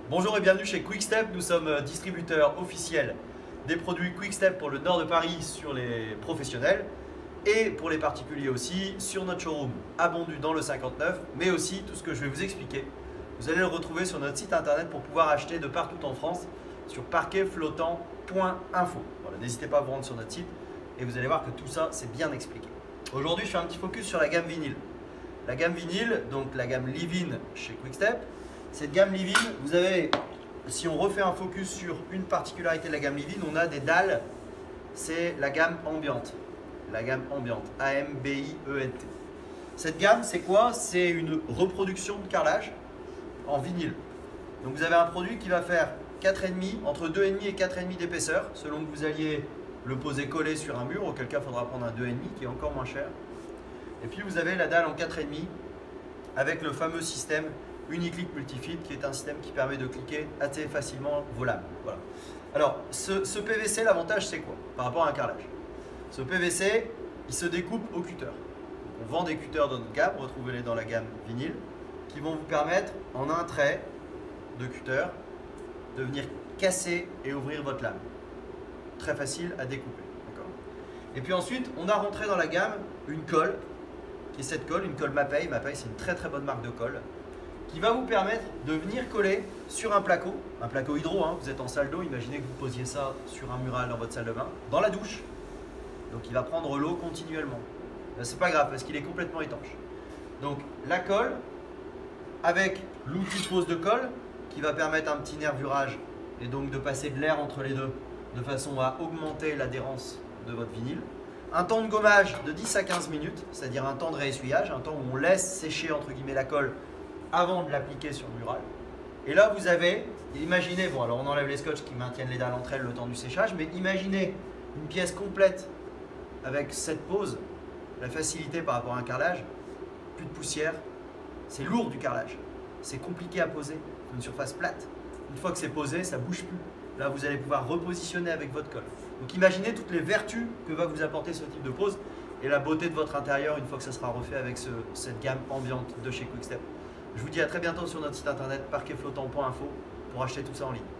Bonjour et bienvenue chez Quickstep. Nous sommes distributeurs officiels des produits Quickstep pour le nord de Paris sur les professionnels et pour les particuliers aussi sur notre showroom à Bondu dans le 59, mais aussi tout ce que je vais vous expliquer. Vous allez le retrouver sur notre site internet pour pouvoir acheter de partout en France sur parquetflottant.info. Voilà, n'hésitez pas à vous rendre sur notre site et vous allez voir que tout ça c'est bien expliqué. Aujourd'hui, je fais un petit focus sur la gamme vinyle. La gamme vinyle, donc la gamme Livin chez Quickstep. Cette gamme Livin, vous avez, si on refait un focus sur une particularité de la gamme Livin, on a des dalles, c'est la gamme ambiante. La gamme ambiante, A-M-B-I-E-N-T. Cette gamme, c'est quoi? C'est une reproduction de carrelage en vinyle. Donc vous avez un produit qui va faire 4,5, entre 2,5 et 4,5 d'épaisseur, selon que vous alliez le poser collé sur un mur, auquel cas il faudra prendre un 2,5 qui est encore moins cher. Et puis vous avez la dalle en 4,5 avec le fameux système Uniclick Multifit qui est un système qui permet de cliquer assez facilement vos lames. Voilà. Alors ce PVC, l'avantage c'est quoi par rapport à un carrelage? Ce PVC, il se découpe au cutter. Donc, on vend des cutters dans notre gamme, retrouvez-les dans la gamme vinyle, qui vont vous permettre en un trait de cutter de venir casser et ouvrir votre lame. Très facile à découper. Et puis ensuite, on a rentré dans la gamme une colle, qui est cette colle, une colle Mapei. Mapei, c'est une très très bonne marque de colle, qui va vous permettre de venir coller sur un placo hydro, hein. Vous êtes en salle d'eau, imaginez que vous posiez ça sur un mural dans votre salle de bain, dans la douche. Donc il va prendre l'eau continuellement. C'est pas grave parce qu'il est complètement étanche. Donc la colle avec l'outil de pose de colle qui va permettre un petit nervurage et donc de passer de l'air entre les deux de façon à augmenter l'adhérence de votre vinyle. Un temps de gommage de 10 à 15 minutes, c'est-à-dire un temps de réessuyage, un temps où on laisse sécher entre guillemets la colle avant de l'appliquer sur le mural. Et là vous avez, imaginez, bon alors on enlève les scotch qui maintiennent les dalles entre elles le temps du séchage, mais imaginez une pièce complète avec cette pose, la facilité par rapport à un carrelage, plus de poussière, c'est lourd du carrelage, c'est compliqué à poser, une surface plate. Une fois que c'est posé, ça ne bouge plus. Là, vous allez pouvoir repositionner avec votre colle. Donc imaginez toutes les vertus que va vous apporter ce type de pose et la beauté de votre intérieur une fois que ça sera refait avec cette gamme ambiante de chez Quickstep. Je vous dis à très bientôt sur notre site internet parquetflottant.info pour acheter tout ça en ligne.